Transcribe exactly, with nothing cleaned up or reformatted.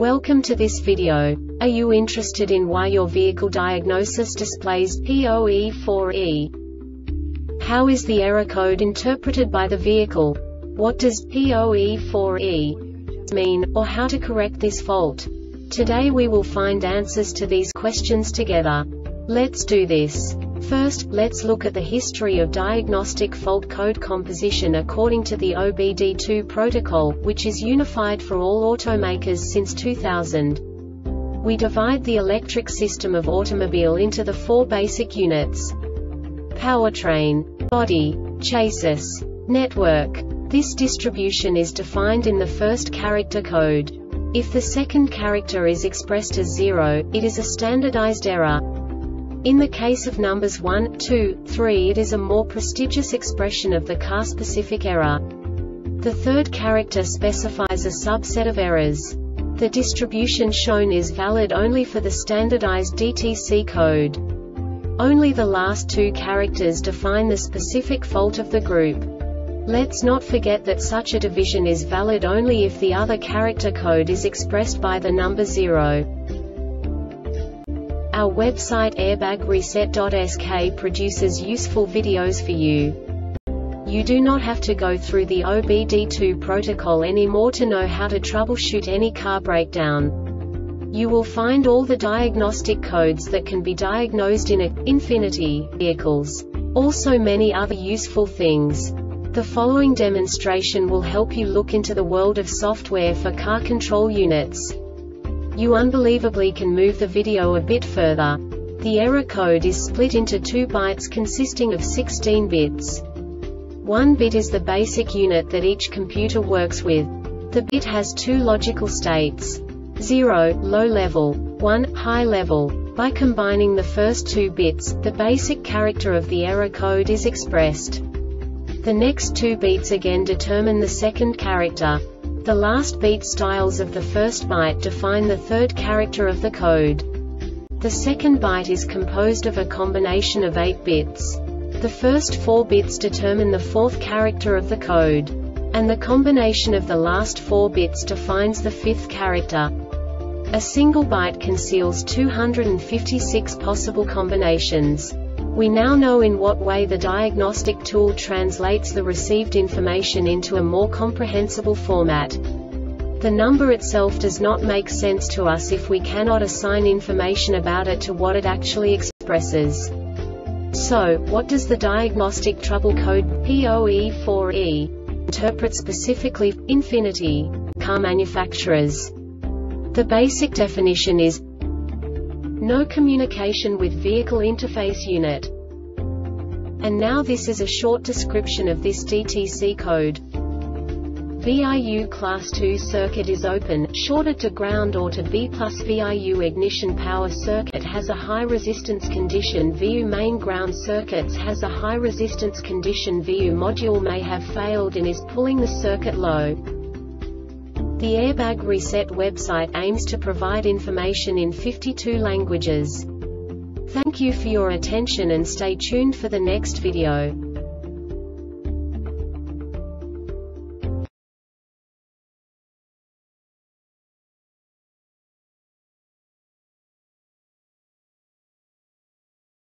Welcome to this video. Are you interested in why your vehicle diagnosis displays P O E four E? How is the error code interpreted by the vehicle? What does P O E four E mean, or how to correct this fault? Today we will find answers to these questions together. Let's do this. First, let's look at the history of diagnostic fault code composition according to the O B D two protocol, which is unified for all automakers since two thousand. We divide the electric system of automobile into the four basic units: powertrain, body, chassis, network. This distribution is defined in the first character code. If the second character is expressed as zero, it is a standardized error. In the case of numbers one, two, three, it is a more prestigious expression of the car-specific error. The third character specifies a subset of errors. The distribution shown is valid only for the standardized D T C code. Only the last two characters define the specific fault of the group. Let's not forget that such a division is valid only if the other character code is expressed by the number zero. Our website airbag reset dot S K produces useful videos for you. You do not have to go through the O B D two protocol anymore to know how to troubleshoot any car breakdown. You will find all the diagnostic codes that can be diagnosed in a Infiniti vehicles. Also many other useful things. The following demonstration will help you look into the world of software for car control units. You unbelievably can move the video a bit further. The error code is split into two bytes consisting of sixteen bits. One bit is the basic unit that each computer works with. The bit has two logical states: zero, low level, one, high level. By combining the first two bits, the basic character of the error code is expressed. The next two bits again determine the second character. The last beat styles of the first byte define the third character of the code. The second byte is composed of a combination of eight bits. The first four bits determine the fourth character of the code. And the combination of the last four bits defines the fifth character. A single byte conceals two hundred fifty-six possible combinations. We now know in what way the diagnostic tool translates the received information into a more comprehensible format. The number itself does not make sense to us if we cannot assign information about it to what it actually expresses. So, what does the diagnostic trouble code P O E four E interpret specifically for Infiniti car manufacturers? The basic definition is no communication with vehicle interface unit. And now this is a short description of this D T C code. V I U class two circuit is open, shorted to ground or to B plus. V I U ignition power circuit has a high resistance condition. V I U main ground circuits has a high resistance condition. V I U module may have failed and is pulling the circuit low. The Airbag Reset website aims to provide information in fifty-two languages. Thank you for your attention and stay tuned for the next video.